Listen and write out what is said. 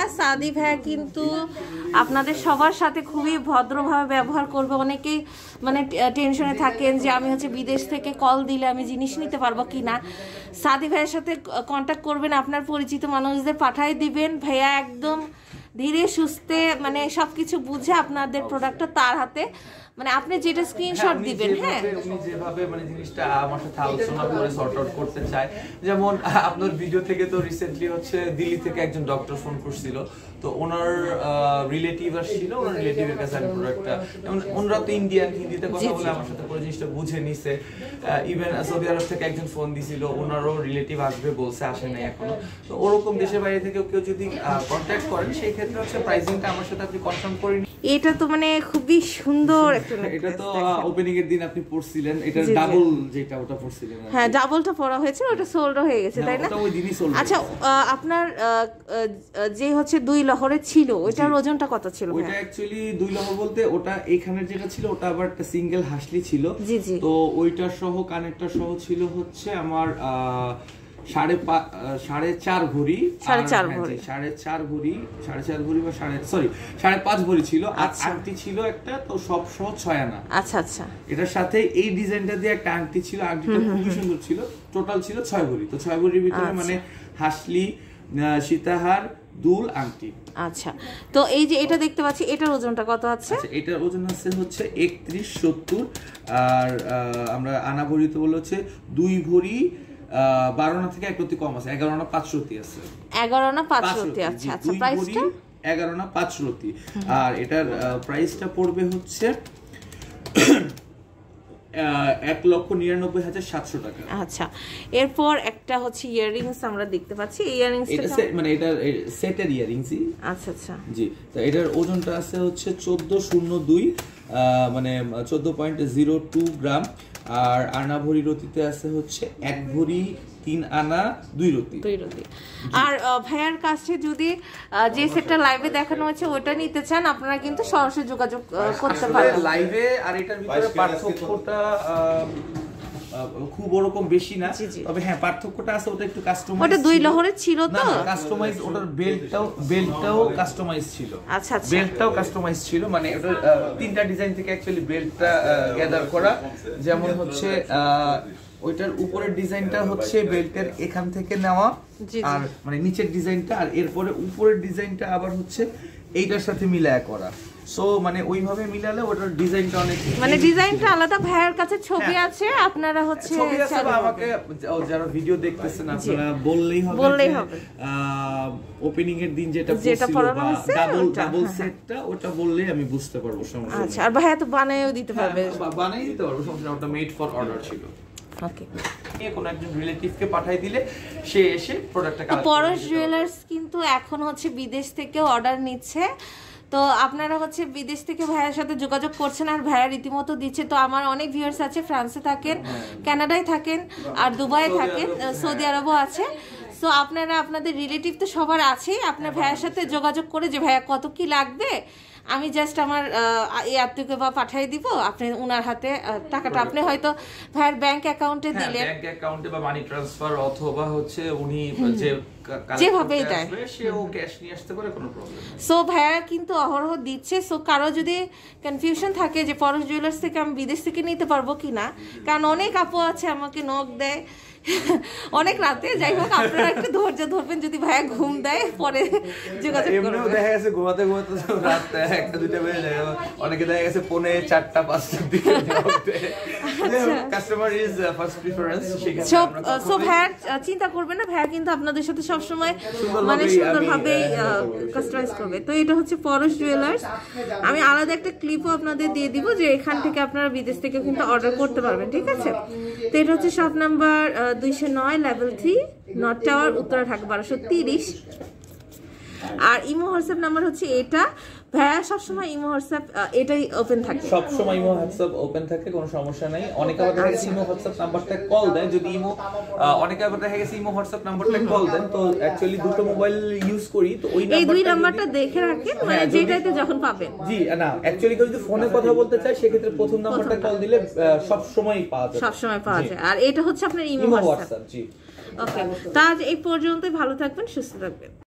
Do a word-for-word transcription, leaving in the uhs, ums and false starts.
সাদি ভাইয়া কিন্তু আপনাদের সবার সাথে খুবই ভদ্রভাবে ব্যবহার করবে। অনেকেই মানে টেনশনে থাকেন যে আমি হচ্ছে বিদেশ থেকে কল দিলে আমি জিনিস নিতে পারবো কি না। সাদি ভাইয়ের সাথে কন্ট্যাক্ট করবেন, আপনার পরিচিত মানুষদের পাঠাই দিবেন। ভাইয়া একদম ধীরে সুস্থে মানে সবকিছু বুঝে আপনাদের প্রোডাক্টটা তার হাতে, মানে আপনি যেটা স্ক্রিনশট দিবেন। হ্যাঁ, উনি যেভাবে মানে জিনিসটা আমার সাথে আলোচনা করে সর্ট আউট করতে চায়, যেমন আপনার ভিডিও থেকে তো রিসেন্টলি হচ্ছে দিল্লি থেকে একজন ডক্টর ফোন করছিল, তো ওনার রিলেটিভ আসছিল, ওনার রিলেটিভের কাছে আমি প্রোডাক্টটা, যেমন ওনারা তো ইন্ডিয়ান, হিন্দিতে কথা বলে আমার সাথে পুরো জিনিসটা বুঝে নিছে। ইভেন সৌদি আরব থেকে একজন ফোন দিছিল, ওনারও রিলেটিভ আসবে বলছে, আসে নাই এখনো। তো ওরকম দেশের বাইরে থেকে কেউ যদি কন্ট্যাক্ট করেন সেই ক্ষেত্রে হচ্ছে প্রাইসিংটা আমার সাথে আপনি কনফার্ম করে নিন। এটা তো মানে খুবই সুন্দর একটা, এটা তো ওপেনিং এর দিন আপনি পড়ছিলেন, এটা ডাবল যেটা ওটা পড়ছিলেন। হ্যাঁ, ডাবলটা পড়া হয়েছে, ওটা সোল্ড হয়ে গেছে তাই না? ওটা ওই দিনই সোল্ড। আচ্ছা, আপনার যে হচ্ছে দুই লহরে ছিল ওটার ওজনটা কত ছিল? ওটা অ্যাকচুয়ালি দুই লহর বলতে ওটা এখানের যেটা ছিল ওটা আবার একটা সিঙ্গেল হাসলি ছিল। জি জি। তো ওইটা সহ কানেক্টর সহ ছিল হচ্ছে আমার সাড়ে সাড়ে চার ভরি সাড়ে চার ভরি সাড়ে চার ভরি সাড়ে চার ভরি বা সাড়ে সরি সাড়ে পাঁচ ভরি ছিল। আর আংটি ছিল একটা, তো সব সহ ছয় আনা। আচ্ছা আচ্ছা। এটার সাথে এই ডিজাইনটা দিয়ে একটা আংটি ছিল, আংটিটা খুবই সুন্দর ছিল। টোটাল ছিল ছয় ভরি। তো ছয় ভরির ভিতরে মানে হাসলি, সীতাহার, দুল, আংটি। আচ্ছা, তো এই যে এটা দেখতে পাচ্ছি, এটার ওজনটা কত আছে? আচ্ছা, এটার ওজন আছে হচ্ছে একত্রিশ সত্তর। আর আমরা আনা ভরিতে বলে হচ্ছে দুই ভরি বারো আনা থেকে এক রতি কম আছে, এগারো আনা পাঁচ রতি আছে। এগারো আনা পাঁচ রতি। আচ্ছা আচ্ছা, প্রাইসটা এগারো আনা পাঁচ রতি। আর এটার প্রাইসটা পড়বে হচ্ছে এক লক্ষ নিরানব্বই হাজার সাতশো টাকা। আচ্ছা, এরপর একটা হচ্ছে ইয়াররিংস আমরা দেখতে পাচ্ছি। ইয়াররিংসটা মানে এটা সেটের ইয়াররিংসই। আচ্ছা আচ্ছা জি। তো এটার ওজনটা আছে হচ্ছে চোদ্দ শূন্য দুই, মানে চোদ্দ পয়েন্ট জিরো টু গ্রাম। আর আনা ভরি রতিতে আছে হচ্ছে এক ভরি তিন আনা দুই রতি। দুই রতি। আর ভাইয়ার কাছে যদি যে সেটটা লাইভে দেখানো হচ্ছে ওটা নিতে চান, আপনারা কিন্তু সরাসরি যোগাযোগ করতে পারেন লাইভে। আর এটার ভিতরে পার্থক্যটা খুব ওরকম বেশি না, তবে হ্যাঁ পার্থক্যটা আছে, ওটা একটু কাস্টমাইজ। ওটা দুই লহরের ছিল তো কাস্টমাইজ, ওটার বেল্টটাও বেল্টটাও কাস্টমাইজ ছিল। আচ্ছা আচ্ছা, বেল্টটাও কাস্টমাইজ ছিল, মানে ওটা তিনটা ডিজাইন থেকে অ্যাকচুয়ালি বেল্টটা গ্যাদার করা। যেমন হচ্ছে ওইটার উপরের ডিজাইনটা হচ্ছে বেল্টের এখান থেকে নেওয়া, আর মানে নিচের ডিজাইনটা, আর এরপরে উপরের ডিজাইনটা আবার হচ্ছে এইটার সাথে মিলায়া করা। সো মানে ওইভাবে মিলালে ওটার ডিজাইনটা অনেক, মানে ডিজাইনটা আলাদা। ভাইয়ের কাছে ছবি আছে, আপনারা হচ্ছে ছবি আছে, বা আমাকে যারা ভিডিও দেখতেছেন আপনারা বললেই হবে, বললেই হবে ওপেনিং এর দিন যেটা যেটা পড়ানো হচ্ছে ডাবল ডাবল সেটটা, ওটা বললেই আমি বুঝতে পারবো সমস্যা। আচ্ছা, আর ভাইয়া তো বানায়ও দিতে পারবে। বানাই দিতে পারবো, সমস্যা না, ওটা মেড ফর অর্ডার ছিল। ওকে, কোনো একজন রিলেটিভকে পাঠিয়ে দিলে সে এসে প্রোডাক্টটা কালেক্ট করে। পরশ জুয়েলার্স কিন্তু এখন হচ্ছে বিদেশ থেকেও অর্ডার নিচ্ছে, তো আপনারা হচ্ছে বিদেশ থেকে ভাইয়ের সাথে যোগাযোগ করছেন, আর ভাইয়া রীতিমতো দিচ্ছে। তো আমার অনেক ভিউয়ার্স আছে, ফ্রান্সে থাকেন, কানাডায় থাকেন, আর দুবাইয়ে থাকেন, সৌদি আরবও আছে। সো আপনারা আপনাদের রিলেটিভ তো সবার আছেই, আপনার ভাইয়ের সাথে যোগাযোগ করে যে ভাইয়া কত কি লাগবে, আমি জাস্ট আমার এই আত্মীয়কে বা পাঠিয়ে দিব, আপনি উনার হাতে টাকাটা আপনি হয়তো ভাইয়ের ব্যাংক অ্যাকাউন্টে দিলেন, ব্যাংক অ্যাকাউন্টে বা মানি ট্রান্সফার, অথবা হচ্ছে উনি যে যেভাবেই দেয় সেও ক্যাশ নিয়ে আসতে পারে, কোনো প্রবলেম নেই। সো ভাইয়া কিন্তু অহরহ দিচ্ছে। সো কারো যদি কনফিউশন থাকে যে পরশ জুয়েলার্স থেকে আমি বিদেশ থেকে নিতে পারবো কিনা, কারণ অনেক আপু আছে আমাকে নক দেয় অনেক রাতে, যাই হোক আপনারা একটু ধৈর্য ধরবেন, যদি ভাইয়া ঘুম দেয় পরে যোগাযোগ করবেন। এমনিও দেখা গেছে ঘুমাতে ঘুমাতে রাত একটা দুইটা বেজে যায়, অনেকে দেখা গেছে পৌনে চারটা পাঁচটার দিকে customer is first preference. So ভাইয়া চিন্তা করবেন না, ভাইয়া কিন্তু আপনাদের সাথে সবসময় মানে সুন্দরভাবে কাস্টমাইজ করবে। তো এটা হচ্ছে পরশ জুয়েলার্স। আমি আলাদা একটা ক্লিপও আপনাদের দিয়ে দিব, যে এখান থেকে আপনারা বিদেশ থেকে কিন্তু অর্ডার করতে পারবেন, ঠিক আছে? তো এটা হচ্ছে শপ নাম্বার দুইশো নয়, level three, north tower, Uttara, Dhaka বারোশো তিরিশ। আর ইমো হোয়াটসঅ্যাপ নাম্বার হচ্ছে এটা। ভাইয়া সবসময় ইমো হোয়াটসঅ্যাপ এটাই ওপেন থাকে, সবসময় ইমো হোয়াটসঅ্যাপ ওপেন থাকে, কোনো সমস্যা নাই। অনেকে আবার দেখা গেছে ইমো হোয়াটসঅ্যাপ নাম্বারটা কল দেয়, যদি ইমো অনেকে আবার দেখা গেছে ইমো হোয়াটসঅ্যাপ নাম্বারটা কল দেন, তো অ্যাকচুয়ালি দুটো মোবাইল ইউজ করি, তো ওই এই দুই নাম্বারটা দেখে রাখেন, মানে যেটাতে যখন পাবেন। জি না, অ্যাকচুয়ালি যদি ফোনে কথা বলতে চাই সেক্ষেত্রে প্রথম নাম্বারটা কল দিলে সব সময় পাওয়া যায়, সব সময় পাওয়া যায়। আর এটা হচ্ছে আপনার ইমো হোয়াটসঅ্যাপ। জি, ওকে, তাজ এই পর্যন্তই। ভালো থাকবেন, সুস্থ থাকবেন।